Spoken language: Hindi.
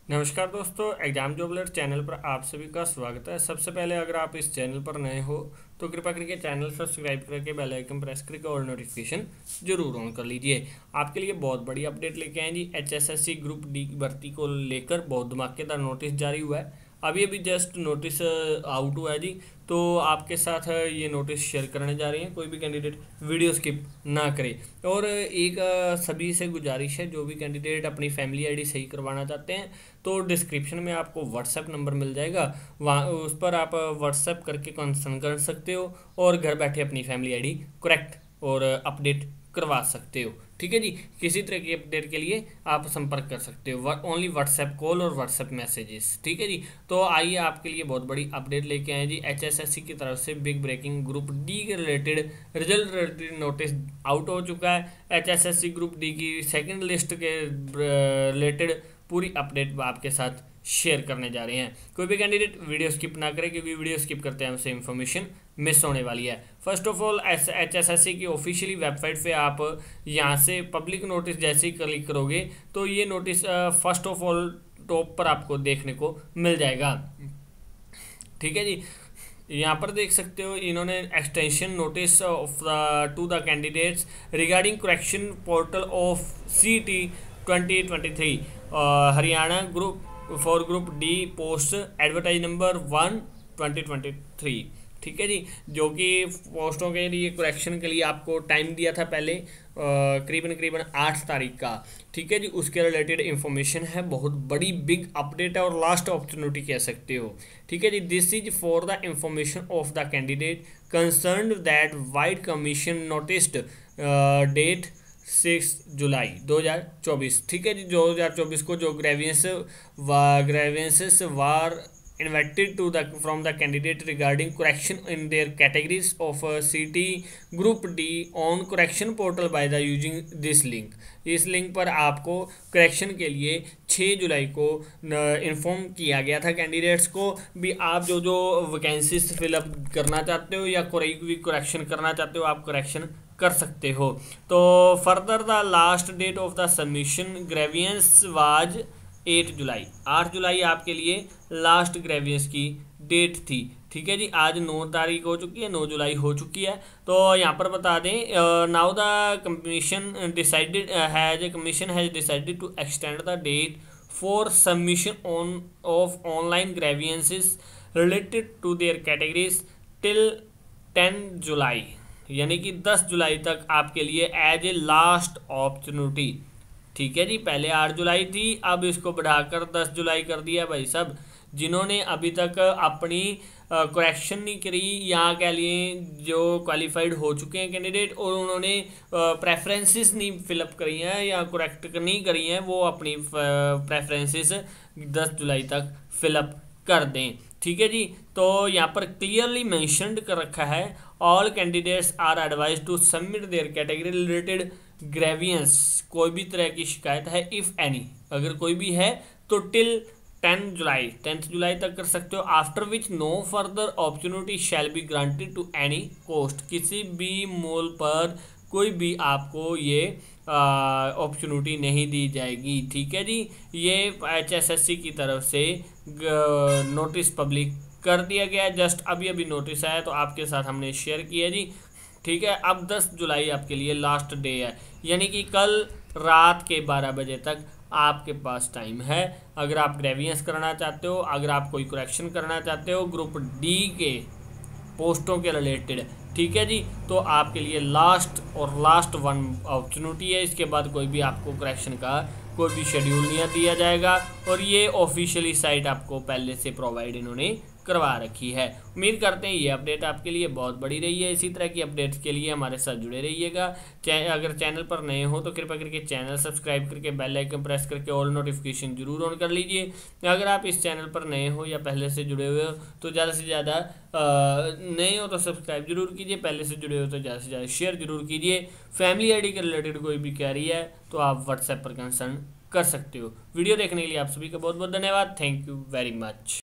नमस्कार दोस्तों, एग्जाम जॉब अलर्ट चैनल पर आप सभी का स्वागत है। सबसे पहले अगर आप इस चैनल पर नए हो तो कृपया करके चैनल सब्सक्राइब करके बेल आइकन प्रेस करके और नोटिफिकेशन जरूर ऑन कर लीजिए। आपके लिए बहुत बड़ी अपडेट लेके आए जी। एचएसएससी ग्रुप डी की भर्ती को लेकर बहुत धमाकेदार नोटिस जारी हुआ है। अभी अभी जस्ट नोटिस आउट हुआ है जी। तो आपके साथ ये नोटिस शेयर करने जा रहे हैं। कोई भी कैंडिडेट वीडियो स्किप ना करे। और एक सभी से गुजारिश है, जो भी कैंडिडेट अपनी फैमिली आईडी सही करवाना चाहते हैं तो डिस्क्रिप्शन में आपको व्हाट्सएप नंबर मिल जाएगा। वहाँ उस पर आप व्हाट्सएप करके कंसर्न कर सकते हो और घर बैठे अपनी फैमिली आईडी करेक्ट और अपडेट करवा सकते हो। ठीक है जी। किसी तरह की अपडेट के लिए आप संपर्क कर सकते हो, ओनली व्हाट्सएप कॉल और व्हाट्सएप मैसेजेस। ठीक है जी। तो आइए आपके लिए बहुत बड़ी अपडेट लेके आए जी। एचएसएससी की तरफ से बिग ब्रेकिंग ग्रुप डी के related result related notice out हो चुका है। एचएसएससी ग्रुप डी की सेकंड लिस्ट के रिलेटेड पूरी अपडेट आपके साथ शेयर करने जा रहे हैं। कोई भी कैंडिडेट वीडियो स्किप ना करे, क्योंकि वीडियो स्किप करते हैं हमसे इन्फॉर्मेशन मिस होने वाली है। फर्स्ट ऑफ ऑल एचएसएससी की ऑफिशियली वेबसाइट पे आप यहाँ से पब्लिक नोटिस जैसे ही क्लिक करोगे तो ये notice first of all top पर आपको देखने को मिल जाएगा। ठीक है जी। यहाँ पर देख सकते हो इन्होंने extension notice of to the candidates regarding correction portal of CET 2023 Haryana group for group D post advertise number 1 2023। ठीक है जी। जो कि पोस्टों के लिए करेक्शन के लिए आपको टाइम दिया था पहले करीबन 8 तारीख का। ठीक है जी। उसके रिलेटेड इंफॉर्मेशन है, बहुत बड़ी बिग अपडेट है और लास्ट अपॉर्चुनिटी कह सकते हो। ठीक है जी। This is for the information of the candidate concern that vide commission noticed date 6 July 2024। ठीक है जी। 2024 को जो grievances were invited to the from the candidate regarding correction in their categories of CT Group D on correction portal by the using this link। इस लिंक पर आपको करेक्शन के लिए 6 जुलाई को इन्फॉर्म किया गया था कैंडिडेट्स को भी। आप जो जो वैकेंसीज फिलअप करना चाहते हो या कोई भी करेक्शन करना चाहते हो आप करेक्शन कर सकते हो। तो further the last date of the submission grievance was 8 July. 8 जुलाई आपके लिए लास्ट ग्रेवियंस की डेट थी। ठीक है जी। आज 9 तारीख हो चुकी है, 9 जुलाई हो चुकी है। तो यहाँ पर बता दें, now the commission has decided to extend the date for submission of online grievances related to their categories till 10 July, यानी कि 10 जुलाई तक आपके लिए एज ए लास्ट अपॉर्चुनिटी। ठीक है जी। पहले 8 जुलाई थी, अब इसको बढ़ाकर 10 जुलाई कर दिया भाई साहब। जिन्होंने अभी तक अपनी करेक्शन नहीं करी या कह लिए जो क्वालिफाइड हो चुके हैं कैंडिडेट और उन्होंने प्रेफरेंसेस नहीं फिलअप करी हैं या करेक्ट नहीं करी हैं, वो अपनी प्रेफरेंसेस 10 जुलाई तक फिलअप कर दें। ठीक है जी। तो यहाँ पर क्लियरली मेंशन्ड कर रखा है, all candidates are advise to submit their category related grievance. कोई भी तरह की शिकायत है इफ़ एनी, अगर कोई भी है तो टिल 10 जुलाई तक कर सकते हो। After which no further opportunity shall be granted to any cost. किसी भी मोल पर कोई भी आपको ये अपॉर्चुनिटी नहीं दी जाएगी। ठीक है जी। ये एचएसएससी की तरफ से नोटिस पब्लिक कर दिया गया। जस्ट अभी अभी नोटिस आया तो आपके साथ हमने शेयर किया जी। ठीक है। अब 10 जुलाई आपके लिए लास्ट डे है, यानी कि कल रात के 12 बजे तक आपके पास टाइम है। अगर आप ग्रेवियंस करना चाहते हो, अगर आप कोई करेक्शन करना चाहते हो ग्रुप डी के पोस्टों के रिलेटेड, ठीक है जी, तो आपके लिए लास्ट वन अपॉर्चुनिटी है। इसके बाद कोई भी आपको करेक्शन का कोई भी शेड्यूल नहीं दिया जाएगा और ये ऑफिशियली साइट आपको पहले से प्रोवाइड इन्होंने करवा रखी है। उम्मीद करते हैं ये अपडेट आपके लिए बहुत बड़ी रही है। इसी तरह की अपडेट्स के लिए हमारे साथ जुड़े रहिएगा। अगर चैनल पर नए हो तो कृपया करके चैनल सब्सक्राइब करके बेल आइकन प्रेस करके ऑल नोटिफिकेशन जरूर ऑन कर लीजिए। अगर आप इस चैनल पर नए हो या पहले से जुड़े हुए हो तो ज़्यादा से ज़्यादा नए हो तो सब्सक्राइब जरूर कीजिए, पहले से जुड़े हो तो ज़्यादा से ज़्यादा शेयर जरूर कीजिए। फैमिली आईडी के रिलेटेड कोई भी क्वेरी है तो आप व्हाट्सएप पर कंसर्न कर सकते हो। वीडियो देखने के लिए आप सभी का बहुत बहुत धन्यवाद। Thank you very much.